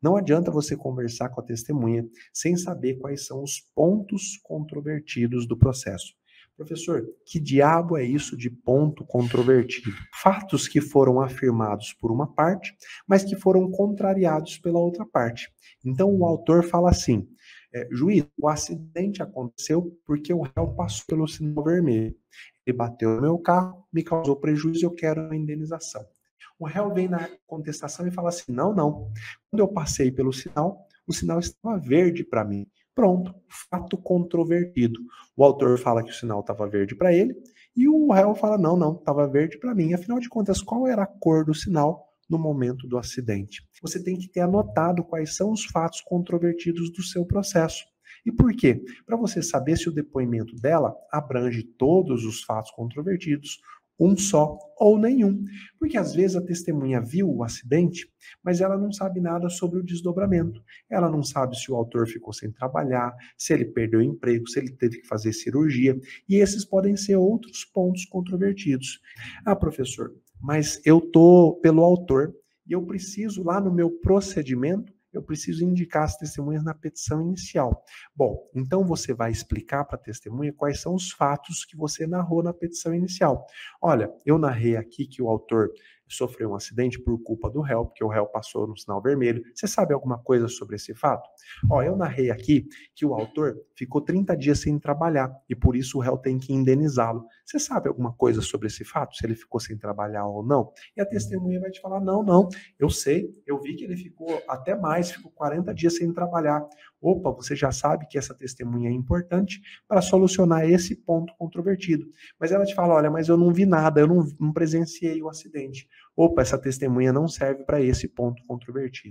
Não adianta você conversar com a testemunha sem saber quais são os pontos controvertidos do processo. Professor, que diabo é isso de ponto controvertido? Fatos que foram afirmados por uma parte, mas que foram contrariados pela outra parte. Então o autor fala assim: juiz, o acidente aconteceu porque o réu passou pelo sinal vermelho. Ele bateu no meu carro, me causou prejuízo e eu quero uma indenização. O réu vem na contestação e fala assim: não, não. Quando eu passei pelo sinal, o sinal estava verde para mim. Pronto, fato controvertido. O autor fala que o sinal estava verde para ele e o réu fala: não, não, estava verde para mim. Afinal de contas, qual era a cor do sinal no momento do acidente? Você tem que ter anotado quais são os fatos controvertidos do seu processo. E por quê? Para você saber se o depoimento dela abrange todos os fatos controvertidos, um só ou nenhum. Porque às vezes a testemunha viu o acidente, mas ela não sabe nada sobre o desdobramento. Ela não sabe se o autor ficou sem trabalhar, se ele perdeu o emprego, se ele teve que fazer cirurgia. E esses podem ser outros pontos controvertidos. Ah, professor, mas eu tô pelo autor e eu preciso lá no meu procedimento eu preciso indicar as testemunhas na petição inicial. Bom, então você vai explicar para a testemunha quais são os fatos que você narrou na petição inicial. Olha, eu narrei aqui que o autor sofreu um acidente por culpa do réu, porque o réu passou no sinal vermelho. Você sabe alguma coisa sobre esse fato? Ó, eu narrei aqui que o autor ficou 30 dias sem trabalhar e por isso o réu tem que indenizá-lo. Você sabe alguma coisa sobre esse fato? Se ele ficou sem trabalhar ou não? E a testemunha vai te falar: não, não, eu sei, eu vi que ele ficou até mais, ficou 40 dias sem trabalhar. Opa, você já sabe que essa testemunha é importante para solucionar esse ponto controvertido. Mas ela te fala: olha, mas eu não vi nada, eu não presenciei o acidente. Opa, essa testemunha não serve para esse ponto controvertido.